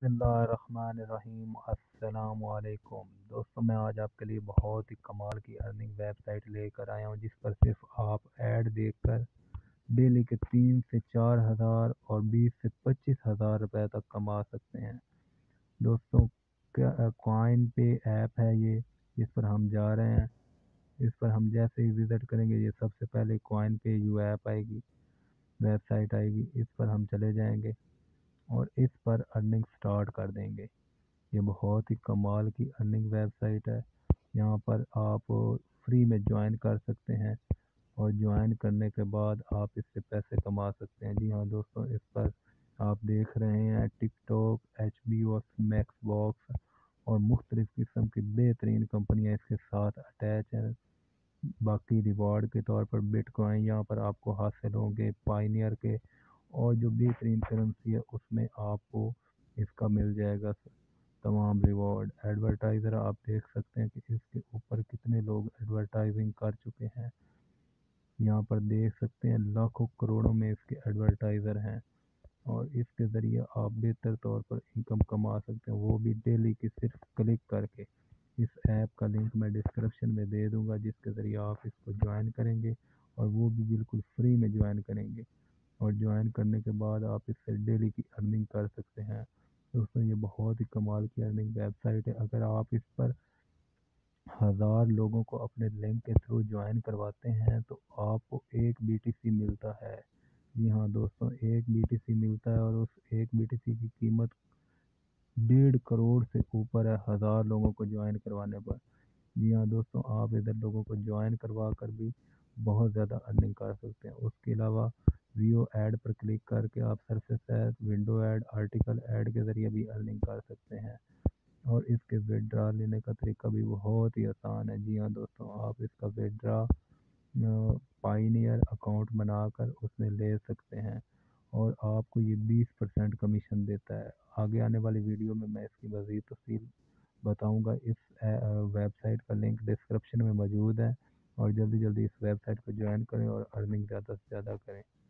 बिस्मिल्लाहिर्रहमानिर्रहीम। अस्सलाम वालेकुम दोस्तों, मैं आज आपके लिए बहुत ही कमाल की अर्निंग वेबसाइट लेकर आया हूं, जिस पर सिर्फ आप ऐड देखकर डेली के 3 से 4 हज़ार और 20 से 25 हज़ार रुपए तक कमा सकते हैं। दोस्तों, क्या कॉइन पे ऐप है ये, जिस पर हम जा रहे हैं। इस पर हम जैसे ही विज़िट करेंगे, ये सबसे पहले कॉइन पे यू ऐप आएगी, वेबसाइट आएगी। इस पर हम चले जाएंगे और इस पर अर्निंग स्टार्ट कर देंगे। ये बहुत ही कमाल की अर्निंग वेबसाइट है। यहाँ पर आप फ्री में ज्वाइन कर सकते हैं और ज्वाइन करने के बाद आप इससे पैसे कमा सकते हैं। जी हाँ दोस्तों, इस पर आप देख रहे हैं टिकटॉक, HBO, मैक्स बॉक्स और मुख्तलिफ किस्म की बेहतरीन कंपनियाँ इसके साथ अटैच हैं। बाकी रिवॉर्ड के तौर पर बिटकॉइन यहाँ पर आपको हासिल होंगे पाइनियर के, और जो बेहतरीन करेंसी है उसमें आपको इसका मिल जाएगा तमाम रिवॉर्ड। एडवर्टाइज़र आप देख सकते हैं कि इसके ऊपर कितने लोग एडवर्टाइजिंग कर चुके हैं। यहाँ पर देख सकते हैं लाखों करोड़ों में इसके एडवर्टाइज़र हैं, और इसके ज़रिए आप बेहतर तौर पर इनकम कमा सकते हैं, वो भी डेली की सिर्फ क्लिक करके। इस ऐप का लिंक मैं डिस्क्रिप्शन में दे दूँगा, जिसके ज़रिए आप इसको ज्वाइन करेंगे और वो भी बिल्कुल फ्री में ज्वाइन करेंगे। और ज्वाइन करने के बाद आप इससे डेली की अर्निंग कर सकते हैं। दोस्तों, ये बहुत ही कमाल की अर्निंग वेबसाइट है। अगर आप इस पर 1000 लोगों को अपने लिंक के थ्रू ज्वाइन करवाते हैं तो आपको 1 BTC मिलता है। जी हाँ दोस्तों, 1 BTC मिलता है, और उस 1 BTC की कीमत 1.5 करोड़ से ऊपर है 1000 लोगों को ज्वाइन करवाने पर। जी हाँ दोस्तों, आप इधर लोगों को ज्वाइन करवा कर भी बहुत ज़्यादा अर्निंग कर सकते हैं। उसके अलावा व्यू ऐड पर क्लिक करके आप surface add, window add, article add के ज़रिए भी अर्निंग कर सकते हैं। और इसके विड्रा लेने का तरीका भी बहुत ही आसान है। जी हाँ दोस्तों, आप इसका विड्रा पाइनियर अकाउंट बनाकर उसमें ले सकते हैं, और आपको ये 20% कमीशन देता है। आगे आने वाली वीडियो में मैं इसकी मज़ीद तफसील बताऊंगा। इस वेबसाइट का लिंक डिस्क्रिप्शन में मौजूद है, और जल्दी जल्दी इस वेबसाइट को ज्वाइन करें और अर्निंग ज़्यादा से ज़्यादा करें।